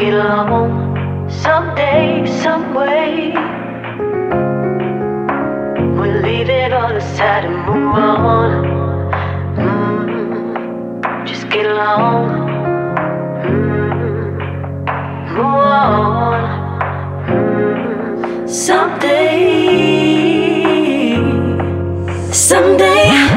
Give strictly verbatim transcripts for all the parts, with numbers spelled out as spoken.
get along. Someday, some way, we'll leave it all aside and move on. Mm, just get along. Mm, move on. Mm, someday, someday.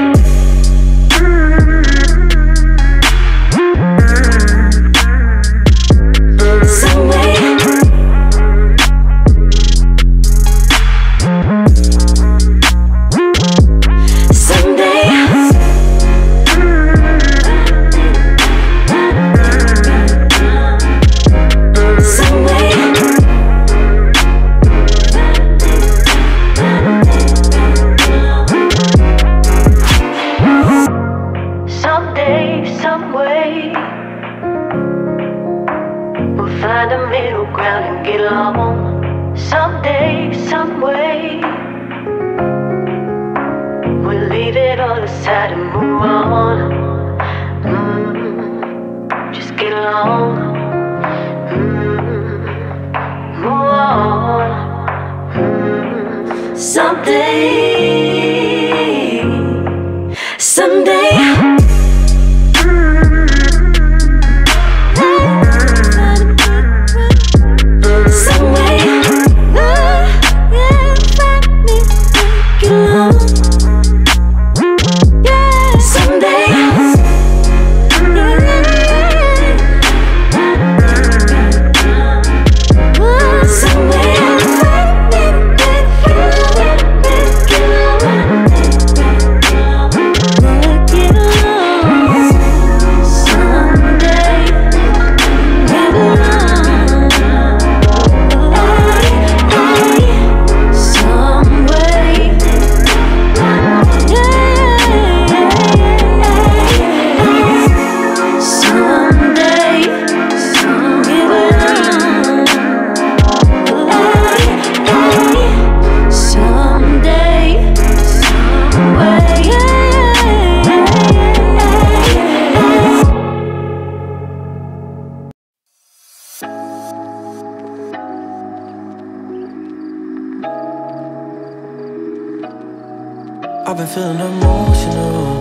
I've been feeling emotional,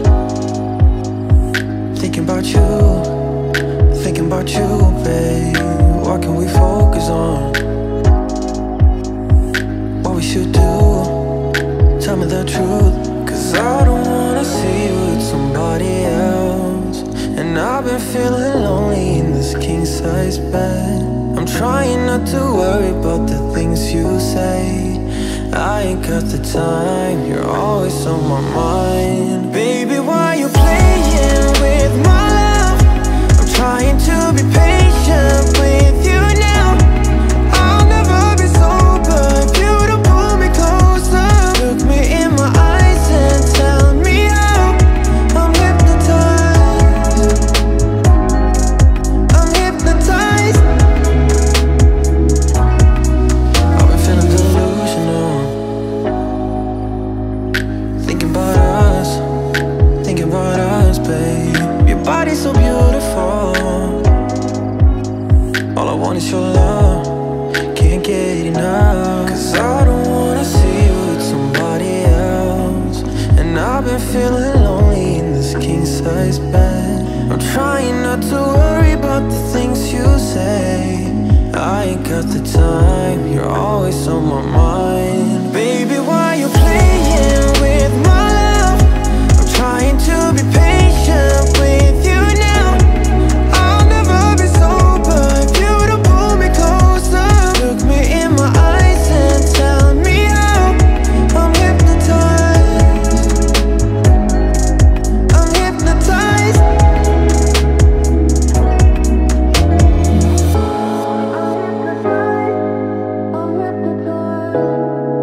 thinking about you, thinking about you, babe. What can we focus on? What we should do? Tell me the truth, cause I don't wanna see you with somebody else. And I've been feeling lonely in this king-size bed. I'm trying not to worry about the things you say. I ain't got the time, you're always on my mind. Baby, why you playing with my love? I'm trying to be patient with you now. I'll never be sober if you don't pull me closer. Look me in my eyes and tell me how. I'm hypnotized, I'm hypnotized. I've been feeling delusional, thinking about us, thinking about us, babe. Your body's so beautiful, all I want is your love, can't get enough. Cause I don't wanna see you with somebody else. And I've been feeling lonely in this king-size bed. I'm trying not to worry about the things you say. I ain't got the time, you're always on my mind. Baby, why you playing with my love? I'm trying to be patient with you now. I'll never be sober if you don't pull me closer. Look me in my eyes and tell me how. I'm hypnotized, I'm hypnotized. I'm hypnotized.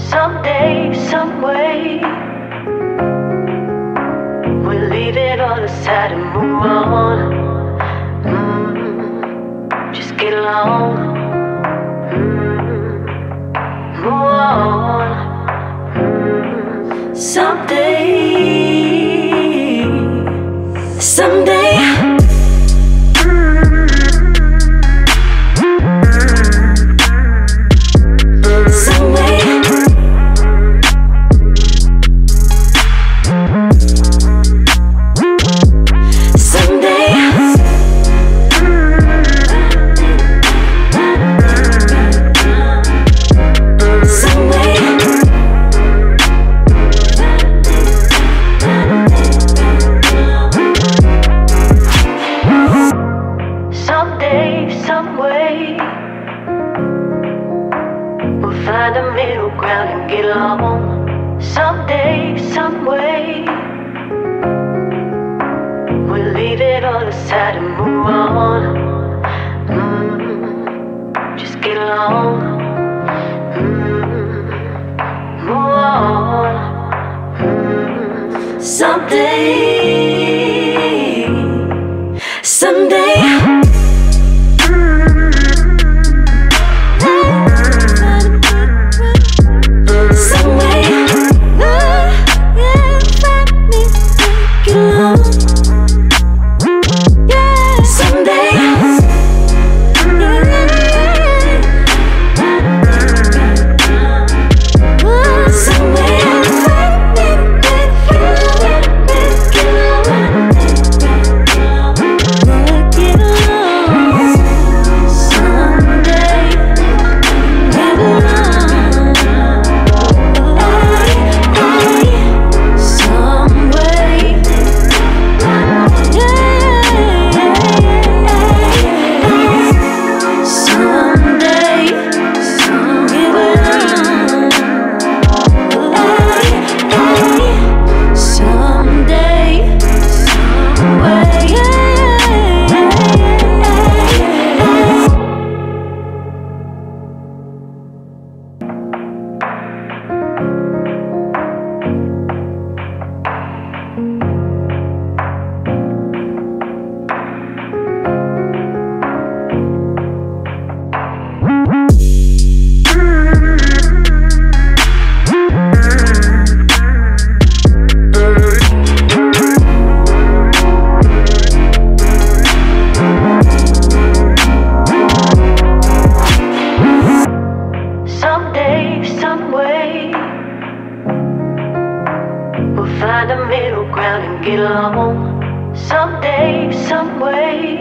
Someday, some way, we'll leave it all aside and move on. Mm, just get along. Mm, move on. Mm, someday, someday. Find a middle ground and get along. Someday, some way, we'll leave it all aside and move on. Mm, just get along. Mm, move on. Mm, someday, someday. Find a middle ground and get along. Someday, some way,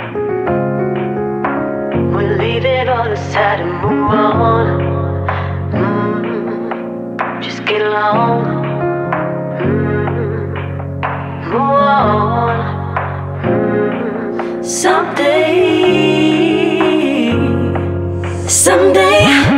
we'll leave it all aside and move on. Mm, just get along. Mm, move on. Mm, someday, someday.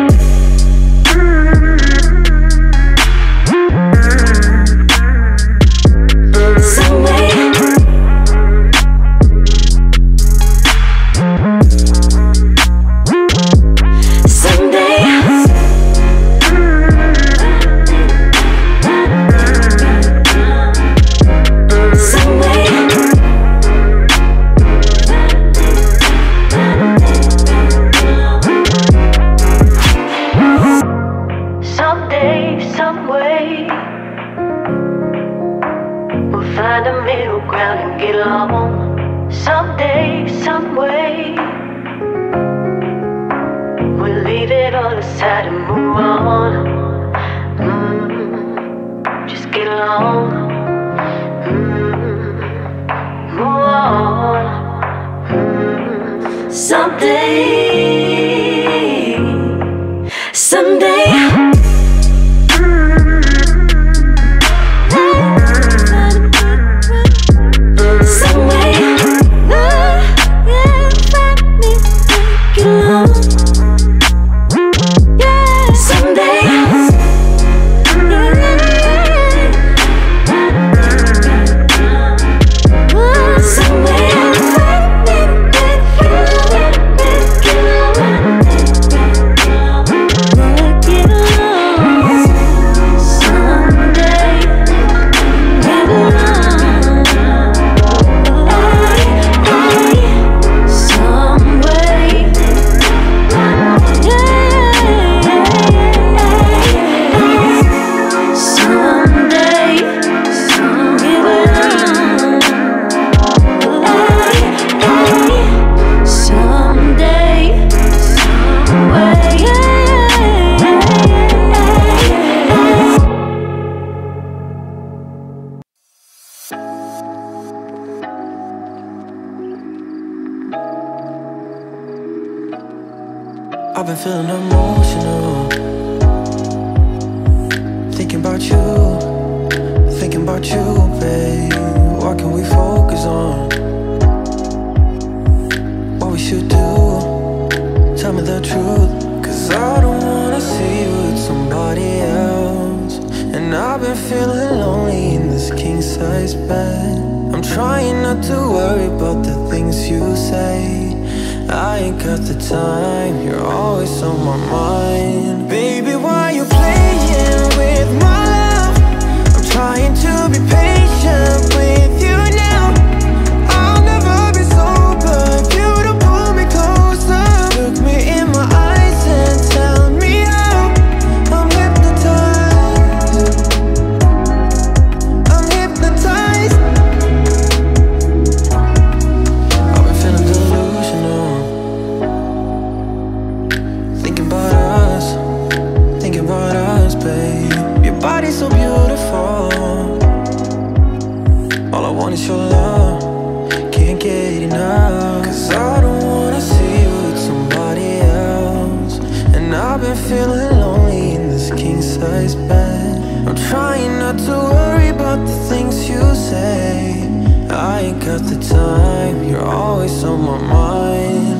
Find a middle ground and get along. Someday, some way, we'll leave it all aside and move on. Mm, just get along. Mm, move on. Mm, someday, someday. Someday feeling emotional, thinking about you, thinking about you, babe. What can we focus on? What we should do? Tell me the truth, cause I don't wanna see you with somebody else. And I've been feeling lonely in this king-size bed. I'm trying not to worry about the things you say. I ain't got the time, you're always on my mind. Baby, why you playing with my love? I'm trying to be patient with you now. I'll never be sober if you don't pull me closer. Look me in my eyes and tell me how. I'm hypnotized, I'm hypnotized. I've been feeling delusional, thinking about us, thinking about us, babe. Your body's so beautiful, all I want is your love, can't get enough. Cause I don't wanna see you with somebody else. And I've been feeling lonely in this king-size bed. I'm trying not to worry about the things you say. I ain't got the time, you're always on my mind.